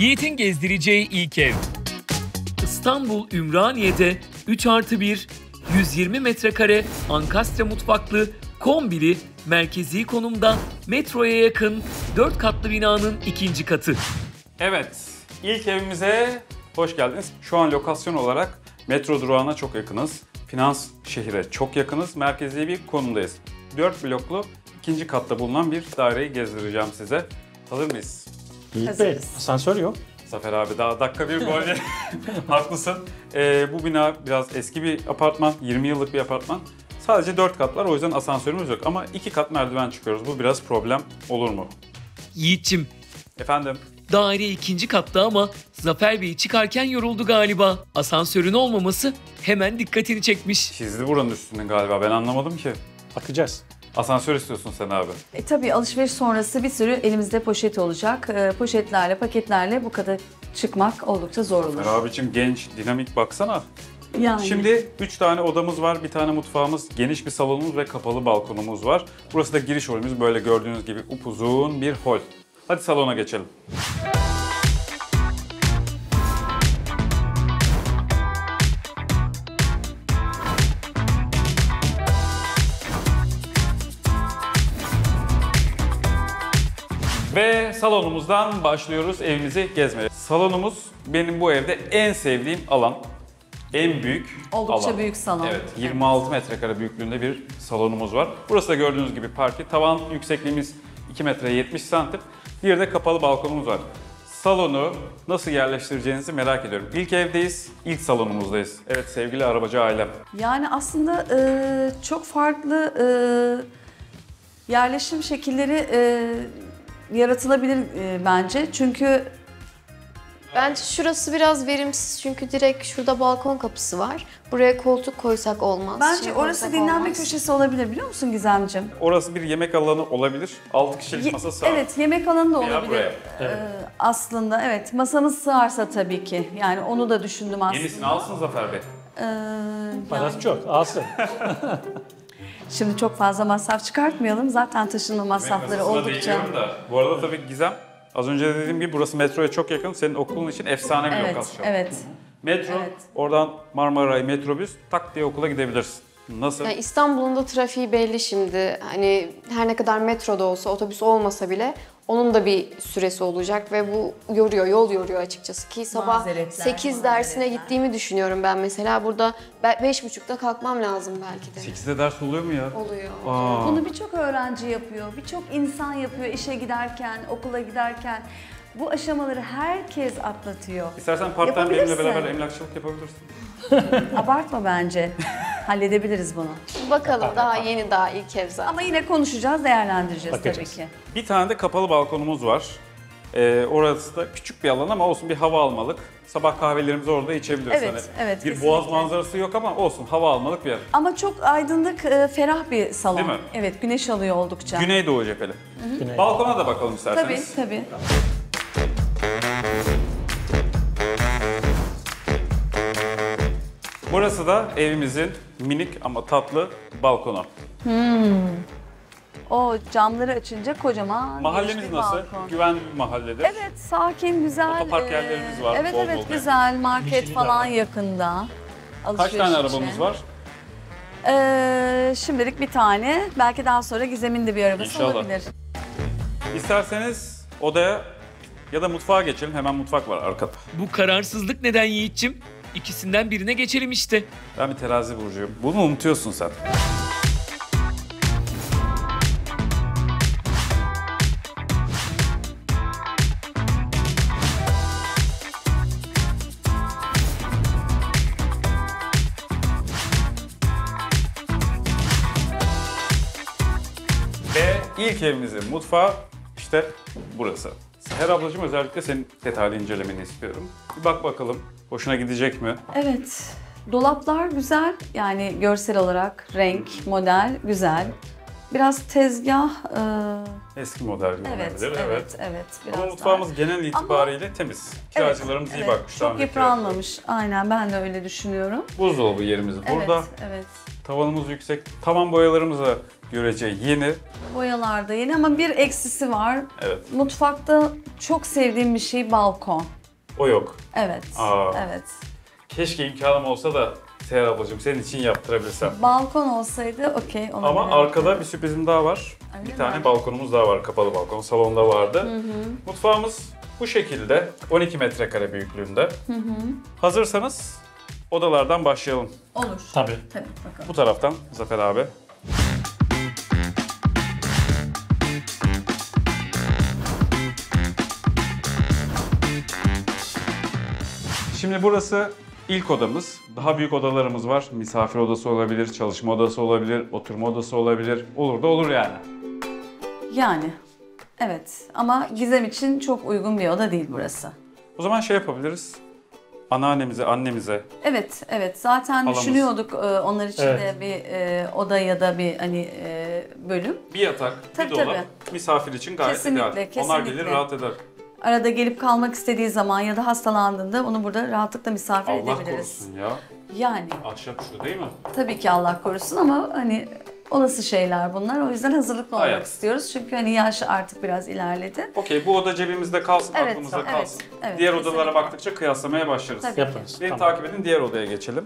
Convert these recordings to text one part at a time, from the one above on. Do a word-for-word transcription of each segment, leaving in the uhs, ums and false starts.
Yiğit'in gezdireceği ilk ev. İstanbul Ümraniye'de üç artı bir, yüz yirmi metrekare, ankastre mutfaklı, kombili, merkezi konumda, metroya yakın, dört katlı binanın ikinci katı. Evet, ilk evimize hoş geldiniz. Şu an lokasyon olarak metro durağına çok yakınız. Finans şehire çok yakınız. Merkezi bir konumdayız. dört bloklu ikinci katta bulunan bir daireyi gezdireceğim size. Hazır mıyız? Yiğit Bey, asansör yok. Zafer abi daha dakika bir gol. Haklısın. Ee, bu bina biraz eski bir apartman, yirmi yıllık bir apartman. Sadece dört kat var, o yüzden asansörümüz yok. Ama iki kat merdiven çıkıyoruz. Bu biraz problem olur mu? Yiğit'cim, Efendim? daire ikinci katta ama Zafer Bey çıkarken yoruldu galiba. Asansörün olmaması hemen dikkatini çekmiş. Çizdi buranın üstünde galiba, ben anlamadım ki. Bakacağız. Asansör istiyorsun sen abi. E, tabii alışveriş sonrası bir sürü elimizde poşet olacak. E, poşetlerle, paketlerle bu kadar çıkmak oldukça zor olur. Zafer abicim genç, dinamik baksana. Yani. Şimdi üç tane odamız var, bir tane mutfağımız, geniş bir salonumuz ve kapalı balkonumuz var. Burası da giriş holümüz, böyle gördüğünüz gibi upuzun bir hol. Hadi salona geçelim. Ve salonumuzdan başlıyoruz evimizi gezmeye. Salonumuz benim bu evde en sevdiğim alan. En büyük Oldukça alan. büyük salon. Evet, yirmi altı metrekare büyüklüğünde bir salonumuz var. Burası da gördüğünüz gibi parke. Tavan yüksekliğimiz iki metre yetmiş santim. Bir de kapalı balkonumuz var. Salonu nasıl yerleştireceğinizi merak ediyorum. İlk evdeyiz, ilk salonumuzdayız. Evet sevgili arabacı ailem. Yani aslında e, çok farklı e, yerleşim şekilleri e, yaratılabilir e, bence. Çünkü Bence şurası biraz verimsiz çünkü direkt şurada balkon kapısı var. Buraya koltuk koysak olmaz. bence şey orası koysak dinlenme olmaz. köşesi olabilir, biliyor musun Gizemciğim? Orası bir yemek alanı olabilir. altı kişilik Ye- masa sığar. Evet, yemek alanı da Veya olabilir. buraya. Ee, aslında evet, masamız sığarsa tabii ki. Yani onu da düşündüm aslında. Yenisini alsın Zafer Bey. Ee, Parası yani- çok, alsın. Şimdi çok fazla masraf çıkartmayalım. Zaten taşınma masrafları Masasına oldukça... değiniyorum da. Bu arada tabii Gizem, az önce de dediğim gibi burası metroya çok yakın. Senin okulun için efsane bir Evet, lokasyon. evet. Metro, Evet. oradan Marmaray metrobüs, tak diye okula gidebilirsin. Nasıl? Yani İstanbul'un da trafiği belli şimdi. Hani her ne kadar metroda olsa, otobüs olmasa bile onun da bir süresi olacak ve bu yoruyor, yol yoruyor açıkçası. Ki sabah Mazeretler, sekiz dersine mazeretler. gittiğimi düşünüyorum ben mesela. Burada beş buçukta kalkmam lazım belki de. sekizde ders oluyor mu ya? Oluyor. Aa. Bunu birçok öğrenci yapıyor, birçok insan yapıyor işe giderken, okula giderken. Bu aşamaları herkes atlatıyor. İstersen part-time benimle Yapabilirsin. beraber emlakçılık yapabilirsin. Abartma bence. Halledebiliriz bunu. Bakalım daha yeni, daha ilk ev zaten. Ama yine konuşacağız, değerlendireceğiz Bakacağız. tabii ki. Bir tane de kapalı balkonumuz var. Ee, orası da küçük bir alan ama olsun, bir hava almalık. Sabah kahvelerimizi orada içebiliriz. Evet, Hani evet, Bir kesinlikle. boğaz manzarası yok ama olsun, hava almalık bir yer. Ama çok aydınlık, e, ferah bir salon. Değil mi? Evet, güneş alıyor oldukça. Güneydoğu cepheli. Güney. Balkona da bakalım Tabii, isterseniz. tabii. Burası da evimizin minik ama tatlı balkonu. O camları açınca kocaman geniş Mahallemiz bir nasıl? balkon. Güvenli bir mahalledir. Evet, sakin, güzel. Otopark e, yerlerimiz var, Evet, bol evet, bol. güzel. Market Yeşili de falan var. yakında. Kaç Alışveriş tane için. arabamız var? Ee, şimdilik bir tane. Belki daha sonra Gizem'in de bir arabası İnşallah. olabilir. İsterseniz odaya ya da mutfağa geçelim. Hemen mutfak var arkada. Bu kararsızlık neden Yiğit'cim? İkisinden birine geçelim işte. Ben bir terazi burcuyum. Bunu unutuyorsun sen. Ve ilk evimizin mutfağı işte burası. Seher ablacığım, özellikle senin detaylı incelemeni istiyorum. Bir bak bakalım hoşuna gidecek mi? Evet. Dolaplar güzel. Yani görsel olarak renk, model güzel. Biraz tezgah. e, Eski model gibi evet, olabilir. evet, evet. Biraz Ama daha- mutfağımız genel itibariyle temiz. Kiracılarımız iyi evet, bakmış. daha Çok önceki yıpranmamış. Aynen, ben de öyle düşünüyorum. Buzdolabı yerimiz burada. Evet, evet. Tavanımız yüksek. Tavan boyalarımızı görece yeni. Boyalar da yeni ama bir eksisi var. Evet. Mutfakta çok sevdiğim bir şey balkon. O yok. Evet. Aa. Evet. Keşke imkanım olsa da Seher ablacığım senin için yaptırabilsem. Balkon olsaydı okey olabilir. Ama arkada bir sürprizim daha var. Öyle bir tane mi? balkonumuz daha var, kapalı balkon. Salonda vardı. Hı hı. Mutfağımız bu şekilde, on iki metrekare büyüklüğünde. Hı hı. Hazırsanız odalardan başlayalım. Olur. Tabii. Tabii bakalım. Bu taraftan Zafer abi. Şimdi burası ilk odamız. Daha büyük odalarımız var. Misafir odası olabilir, çalışma odası olabilir, oturma odası olabilir. Olur da olur yani. Yani evet ama Gizem için çok uygun bir oda değil burası. O zaman şey yapabiliriz. Anneannemize, annemize. Evet, evet. Zaten Alamaz. düşünüyorduk e, onlar için Evet. de bir e, oda ya da bir hani e, bölüm. Bir yatak, Tabii, bir dolap tabii. misafir için gayet Kesinlikle, ideal. Onlar kesinlikle. gelir rahat eder. Arada gelip kalmak istediği zaman ya da hastalandığında onu burada rahatlıkla misafir Allah edebiliriz. korusun ya. Yani Ahşap şu değil mi? tabii ki Allah korusun ama hani olası şeyler bunlar. O yüzden hazırlıklı olmak Evet. istiyoruz. Çünkü hani yaş artık biraz ilerledi. Okey, bu oda cebimizde kalsın, Evet, aklımızda evet, kalsın. evet, Diğer kesinlikle. odalara baktıkça kıyaslamaya başlarız. Tabii. Yaparız. Beni Tamam. takip edin, diğer odaya geçelim.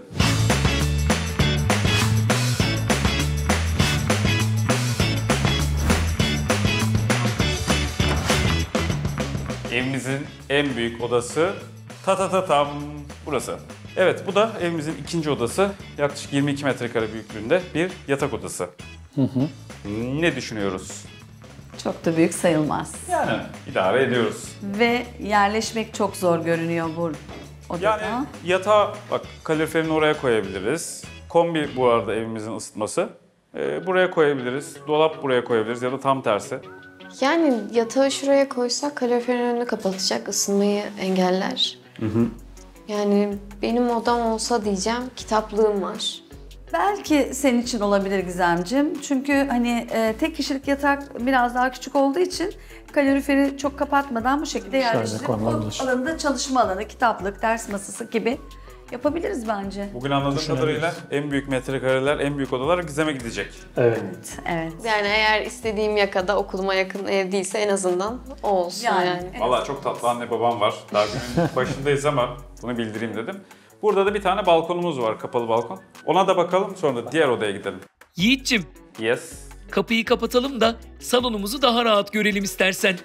Evimizin en büyük odası ta ta ta tam burası. Evet, bu da evimizin ikinci odası. Yaklaşık yirmi iki metrekare büyüklüğünde bir yatak odası. Hı hı. Ne düşünüyoruz? Çok da büyük sayılmaz. Yani idare ediyoruz. Ve yerleşmek çok zor görünüyor bu odada. Yani yatağı bak kaloriferini oraya koyabiliriz. Kombi bu arada evimizin ısıtması. Ee, buraya koyabiliriz. Dolap buraya koyabiliriz ya da tam tersi. Yani yatağı şuraya koysak kaloriferin önünü kapatacak, ısınmayı engeller. Hı hı. Yani benim odam olsa diyeceğim, kitaplığım var. Belki senin için olabilir Gizemciğim. Çünkü hani e, tek kişilik yatak biraz daha küçük olduğu için kaloriferi çok kapatmadan bu şekilde yerleştirip o konulabilir. alanında çalışma alanı, kitaplık, ders masası gibi yapabiliriz bence. Bugün anladığım Düşünebiliriz. kadarıyla en büyük metrekareler, en büyük odalar Gizem'e gidecek. Evet. Evet, evet. Yani eğer istediğim yakada okuluma yakın ev değilse en azından o olsun Yani. yani. Evet. Vallahi çok tatlı anne babam var. Daha günün başındayız ama bunu bildireyim dedim. Burada da bir tane balkonumuz var, kapalı balkon. Ona da bakalım, sonra da diğer odaya gidelim. Yiğit'cim, Yes. kapıyı kapatalım da salonumuzu daha rahat görelim istersen.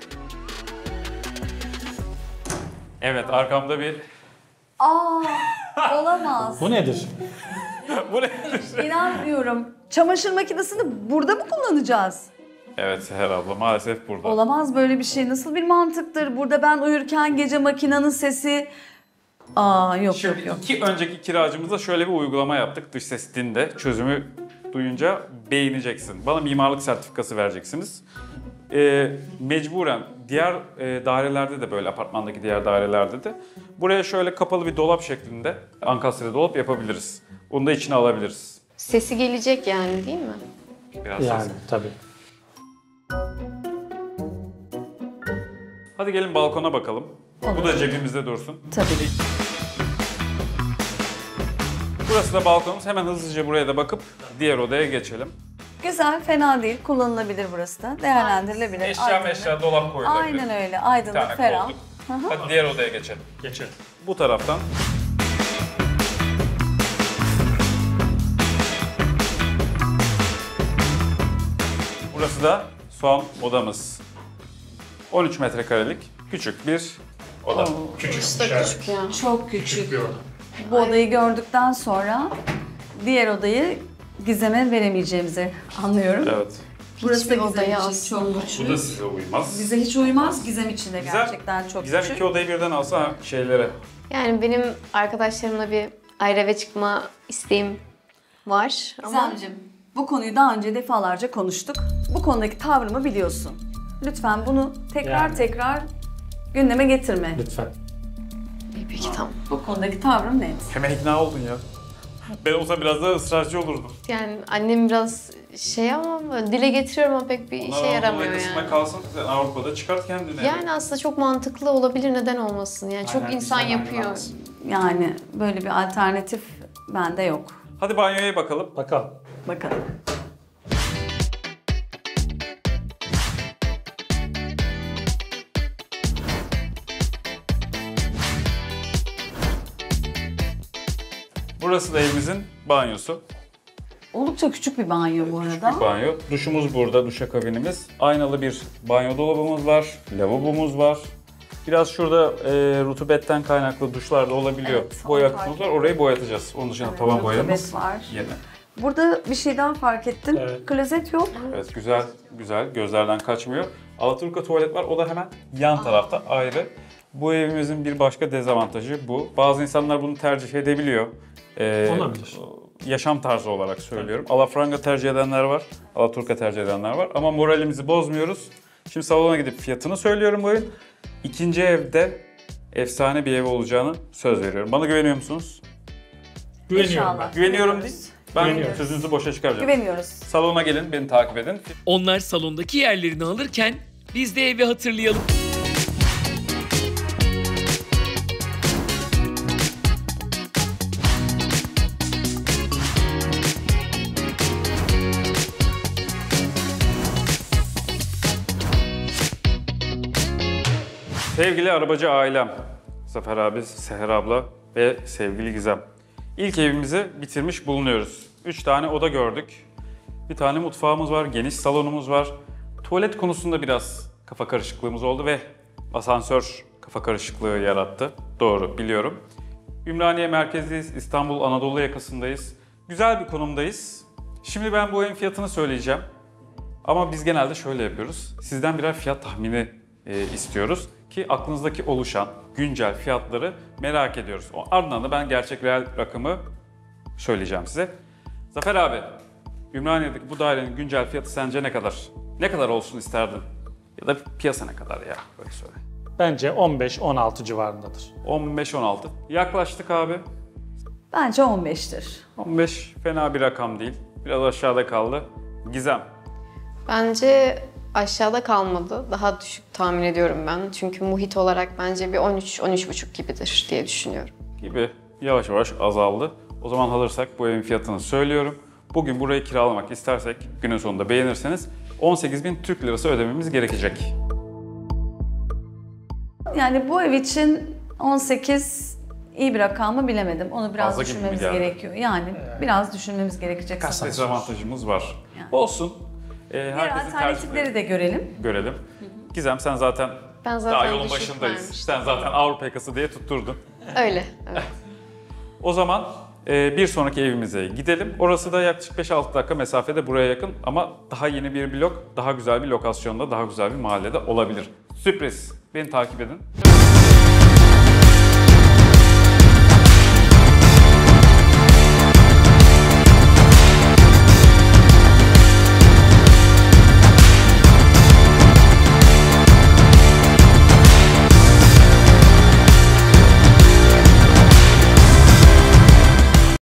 Evet, arkamda bir... Aa, olamaz. Bu nedir? Bu nedir? İnanmıyorum. Çamaşır makinesini burada mı kullanacağız? Evet Seher abla, maalesef burada. Olamaz böyle bir şey. Nasıl bir mantıktır? Burada ben uyurken gece makinenin sesi... Aa yok Şimdi yok yok. iki önceki kiracımızda şöyle bir uygulama yaptık dış ses dinde. Çözümü duyunca beğeneceksin. Bana mimarlık sertifikası vereceksiniz. Ee, mecburen diğer e, dairelerde de böyle, apartmandaki diğer dairelerde de buraya şöyle kapalı bir dolap şeklinde ankastre dolap yapabiliriz. Onu da içine alabiliriz. Sesi gelecek yani değil mi? Biraz Yani ses. tabii. Hadi gelin balkona bakalım. Olur. Bu da cebimizde dursun. Tabii. Burası da balkonumuz. Hemen hızlıca buraya da bakıp diğer odaya geçelim. Güzel, fena değil. Kullanılabilir burası da. Değerlendirilebilir. Eşya Aydınlık. meşya dolap koyulabilir. Aynen öyle. Bir Aydınlık, tane ferah. koltuk. Hadi diğer odaya geçelim. Geçelim. Bu taraftan. Burası da son odamız. on üç metrekarelik küçük bir oda. Burası da küçük ya. Çok küçük. bir oda. Bu odayı gördükten sonra diğer odayı Gizem'e veremeyeceğimizi anlıyorum. Evet. Burası da Hiçbir Gizem odaya için aslında. çok güçlü. Bu da size uymaz. Bize hiç uymaz. Gizem için de Gizem- gerçekten çok Gizem küçük. iki odayı birden alsa şeylere. Yani benim arkadaşlarımla bir ayrı eve çıkma isteğim var. Ama Gizemciğim, bu konuyu daha önce defalarca konuştuk. Bu konudaki tavrımı biliyorsun. Lütfen bunu tekrar Yani. tekrar gündeme getirme. Lütfen. peki tamam. Bu konudaki tavrım net. Hemen ikna oldun ya. Ben olsam biraz daha ısrarcı olurdum. Yani annem biraz şey ama böyle dile getiriyorum ama pek bir işe Onlar yaramıyor Anadolu yakasında yani. kalsın, sen Avrupa'da çıkart kendini. Yani aslında çok mantıklı olabilir, neden olmasın? Yani çok Aynen, insan bizden yapıyor. ayrılamaz. Yani böyle bir alternatif bende yok. Hadi banyoya bakalım. Bakalım. Bakalım. Burası da evimizin banyosu. Oldukça küçük bir banyo bu arada. Bir banyo. Duşumuz burada, duşakabinimiz. Aynalı bir banyo dolabımız var, lavabomuz var. Biraz şurada e, rutubetten kaynaklı duşlar da olabiliyor. Evet, Boya onu fark kısmımız var, ettim. orayı boyatacağız. Onun dışında Evet, tavan rutubet boyamız var. yeni. Burada bir şey daha fark ettim. Evet. Klozet yok. Evet, güzel, güzel. Gözlerden kaçmıyor. Alaturka tuvalet var, o da hemen yan tarafta ayrı. Bu evimizin bir başka dezavantajı bu. Bazı insanlar bunu tercih edebiliyor. Ee, Olabilir. Yaşam tarzı olarak söylüyorum. Alafranga tercih edenler var, Alaturka tercih edenler var. Ama moralimizi bozmuyoruz. Şimdi salona gidip fiyatını söylüyorum bu evin. İkinci evde efsane bir ev olacağını söz veriyorum. Bana güveniyor musunuz? Güveniyorum İnşallah. ben. Güveniyorum değil. Ben Güveniyoruz. sözünüzü boşa çıkaracağım. Güveniyoruz. Salona gelin, beni takip edin. Onlar salondaki yerlerini alırken biz de evi hatırlayalım. Sevgili arabacı ailem, Zafer abi, Seher abla ve sevgili Gizem. İlk evimizi bitirmiş bulunuyoruz. Üç tane oda gördük. Bir tane mutfağımız var, geniş salonumuz var. Tuvalet konusunda biraz kafa karışıklığımız oldu ve asansör kafa karışıklığı yarattı. Doğru, biliyorum. Ümraniye merkezdeyiz, İstanbul Anadolu yakasındayız. Güzel bir konumdayız. Şimdi ben bu evin fiyatını söyleyeceğim. Ama biz genelde şöyle yapıyoruz. Sizden birer fiyat tahmini e, istiyoruz ki aklınızdaki oluşan güncel fiyatları merak ediyoruz. O ardından da ben gerçek reel rakamı söyleyeceğim size. Zafer abi, Ümraniye'deki bu dairenin güncel fiyatı sence ne kadar? Ne kadar olsun isterdin? Ya da piyasa ne kadar ya? Böyle söyle. Bence on beş on altı civarındadır. on beş on altı. Yaklaştık abi. Bence on beştir. on beş fena bir rakam değil. Biraz aşağıda kaldı. Gizem. Bence aşağıda kalmadı. Daha düşük tahmin ediyorum ben. Çünkü muhit olarak bence bir on üç on üç buçuk gibidir diye düşünüyorum. Gibi yavaş yavaş azaldı. O zaman alırsak bu evin fiyatını söylüyorum. Bugün burayı kiralamak istersek, günün sonunda beğenirseniz on sekiz bin Türk lirası ödememiz gerekecek. Yani bu ev için on sekiz iyi bir rakam mı bilemedim. Onu biraz Fazla gibi mi düşünmemiz geldi? gerekiyor. Yani biraz düşünmemiz gerekecek. sanırım. Dezavantajımız var. Yani. Olsun. Ee, Diğer herkesin alternatifleri tercihleri de görelim. görelim. Gizem sen zaten, Ben zaten daha yolun düşük başındayız. vermiştim. Sen zaten Avrupa yakası diye tutturdun. Öyle, evet. O zaman e, bir sonraki evimize gidelim. Orası da yaklaşık beş altı dakika mesafede buraya yakın ama daha yeni bir blok, daha güzel bir lokasyonda, daha güzel bir mahallede olabilir. Sürpriz. Beni takip edin.